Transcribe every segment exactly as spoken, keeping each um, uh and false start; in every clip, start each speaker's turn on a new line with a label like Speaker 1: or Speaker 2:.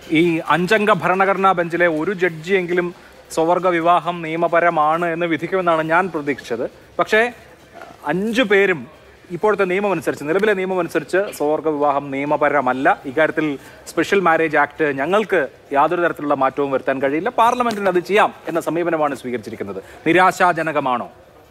Speaker 1: ഈ അഞ്ചംഗ ഭരണഘടനാ ബെഞ്ചിലെ ഒരു ജഡ്ജിയെങ്കിലും സ്വവർഗ വിവാഹം നിയമപരമാണ് എന്ന് വിധിക്കുമെന്നാണ് ഞാൻ പ്രതീക്ഷിച്ചത്. പക്ഷേ അഞ്ചു പേരും ഇപ്പോഴത്തെ നിയമമനുസരിച്ച് നിലവിലെ നിയമമനുസരിച്ച് സ്വവർഗ വിവാഹം നിയമപരമല്ല. ഇക്കാര്യത്തിൽ സ്പെഷ്യൽ മാരേജ് ആക്ട് ഞങ്ങൾക്ക് യാതൊരു തരത്തിലുള്ള മാറ്റവും വരുത്താൻ കഴിയില്ല, പാർലമെന്റിന് അത് ചെയ്യാം എന്ന സമീപനമാണ് സ്വീകരിച്ചിരിക്കുന്നത്. നിരാശാജനകമാണോ?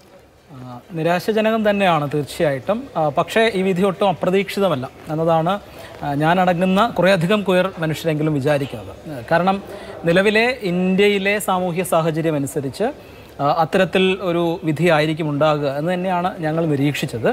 Speaker 2: നിരാശാജനകം തന്നെയാണ് തീർച്ചയായിട്ടും. പക്ഷേ ഈ വിധി ഒട്ടും അപ്രതീക്ഷിതമല്ല എന്നതാണ് ഞാനടങ്ങുന്ന കുറേയധികം ക്വയർ മനുഷ്യരെങ്കിലും വിചാരിക്കുന്നത്. കാരണം നിലവിലെ ഇന്ത്യയിലെ സാമൂഹ്യ സാഹചര്യം അനുസരിച്ച് അത്തരത്തിൽ ഒരു വിധിയായിരിക്കും ഉണ്ടാകുക എന്ന് തന്നെയാണ് ഞങ്ങൾ നിരീക്ഷിച്ചത്.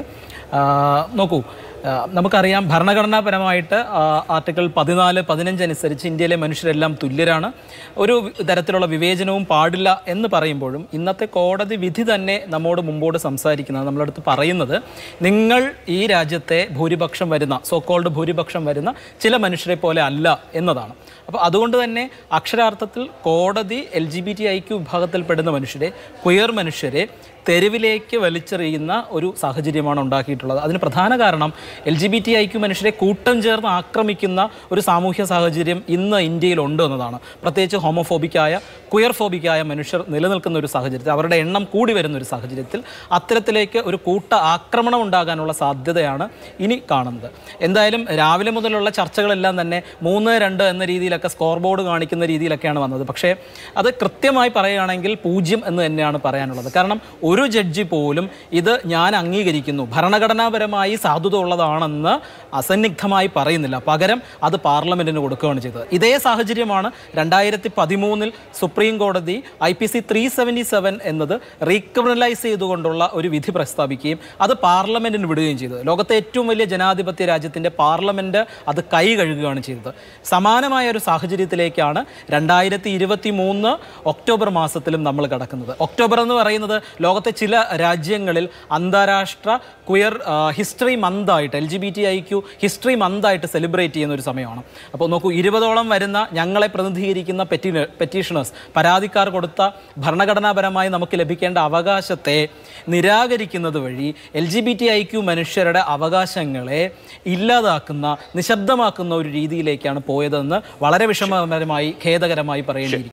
Speaker 2: നോക്കൂ, നമുക്കറിയാം ഭരണഘടനാപരമായിട്ട് ആർട്ടിക്കിൾ പതിനാല് പതിനഞ്ച് അനുസരിച്ച് ഇന്ത്യയിലെ മനുഷ്യരെല്ലാം തുല്യരാണ്, ഒരു തരത്തിലുള്ള വിവേചനവും പാടില്ല എന്ന് പറയുമ്പോഴും ഇന്നത്തെ കോടതി വിധി തന്നെ നമ്മോട് മുമ്പോട്ട് സംസാരിക്കുന്നത്, നമ്മളടുത്ത് പറയുന്നത് നിങ്ങൾ ഈ രാജ്യത്തെ ഭൂരിപക്ഷം വരുന്ന സോക്കോൾഡ് ഭൂരിപക്ഷം വരുന്ന ചില മനുഷ്യരെ പോലെ അല്ല എന്നതാണ്. അപ്പോൾ അതുകൊണ്ട് തന്നെ അക്ഷരാർത്ഥത്തിൽ കോടതി L G B T I Q വിഭാഗത്തിൽപ്പെടുന്ന മനുഷ്യരെ, ക്വയർ മനുഷ്യരെ തെരുവിലേക്ക് വലിച്ചെറിയുന്ന ഒരു സാഹചര്യമാണ് ഉണ്ടാക്കിയിട്ടുള്ളത്. അതിന് പ്രധാന കാരണം L G B T I Q മനുഷ്യരെ കൂട്ടം ചേർന്ന് ആക്രമിക്കുന്ന ഒരു സാമൂഹ്യ സാഹചര്യം ഇന്ന് ഇന്ത്യയിലുണ്ട് എന്നതാണ്. പ്രത്യേകിച്ച് ഹോമോഫോബിക്കായ ക്വയർ ഫോബിക്കായ മനുഷ്യർ നിലനിൽക്കുന്ന ഒരു സാഹചര്യത്തിൽ, അവരുടെ എണ്ണം കൂടി വരുന്ന ഒരു സാഹചര്യത്തിൽ അത്തരത്തിലേക്ക് ഒരു കൂട്ട ആക്രമണം ഉണ്ടാകാനുള്ള സാധ്യതയാണ് ഇനി കാണുന്നത്. എന്തായാലും രാവിലെ മുതലുള്ള ചർച്ചകളെല്ലാം തന്നെ മൂന്ന് രണ്ട് എന്ന രീതിയിലൊക്കെ സ്കോർ ബോർഡ് കാണിക്കുന്ന രീതിയിലൊക്കെയാണ് വന്നത്. പക്ഷേ അത് കൃത്യമായി പറയുകയാണെങ്കിൽ പൂജ്യം എന്ന് തന്നെയാണ് പറയാനുള്ളത്. കാരണം ഒരു ജഡ്ജി പോലും ഇത് ഞാൻ അംഗീകരിക്കുന്നു, ഭരണഘടനാപരമായി സാധുത ഉള്ളതാണെന്ന് അസന്നിഗ്ധമായി പറയുന്നില്ല, പകരം അത് പാർലമെന്റിന് കൊടുക്കുകയാണ് ചെയ്തത്. ഇതേ സാഹചര്യമാണ് രണ്ടായിരത്തി പതിമൂന്നിൽ സുപ്രീം കോടതി I P C three seventy seven എന്നത് റീക്രിമിനലൈസ് ചെയ്തുകൊണ്ടുള്ള ഒരു വിധി പ്രസ്താവിക്കുകയും അത് പാർലമെന്റിന് വിടുകയും ചെയ്തത്. ലോകത്തെ ഏറ്റവും വലിയ ജനാധിപത്യ രാജ്യത്തിൻ്റെ പാർലമെന്റ് അത് കൈ കഴുകുകയാണ് ചെയ്തത്. സമാനമായ ഒരു സാഹചര്യത്തിലേക്കാണ് രണ്ടായിരത്തി ഇരുപത്തി മൂന്ന് ഒക്ടോബർ മാസത്തിലും നമ്മൾ കടക്കുന്നത്. ഒക്ടോബർ എന്ന് പറയുന്നത് ലോകത്തെ ചില രാജ്യങ്ങളിൽ അന്താരാഷ്ട്ര ക്വയർ ഹിസ്റ്ററി മന്തായിട്ട്, L G B T I Q history മന്തായിട്ട് സെലിബ്രേറ്റ് ചെയ്യുന്ന ഒരു സമയമാണ്. അപ്പോൾ നോക്കൂ, ഇരുപതോളം വരുന്ന ഞങ്ങളെ പ്രതിനിധീകരിക്കുന്ന പെറ്റി പെറ്റീഷണേഴ്സ് പരാതിക്കാർ കൊടുത്ത ഭരണഘടനാപരമായി നമുക്ക് ലഭിക്കേണ്ട അവകാശത്തെ നിരാകരിക്കുന്നത് വഴി L G B T I Q മനുഷ്യരുടെ അവകാശങ്ങളെ ഇല്ലാതാക്കുന്ന, നിശബ്ദമാക്കുന്ന ഒരു രീതിയിലേക്കാണ് പോയതെന്ന് വളരെ വിഷമകരമായി, ഖേദകരമായി പറയേണ്ടിയിരിക്കുന്നു.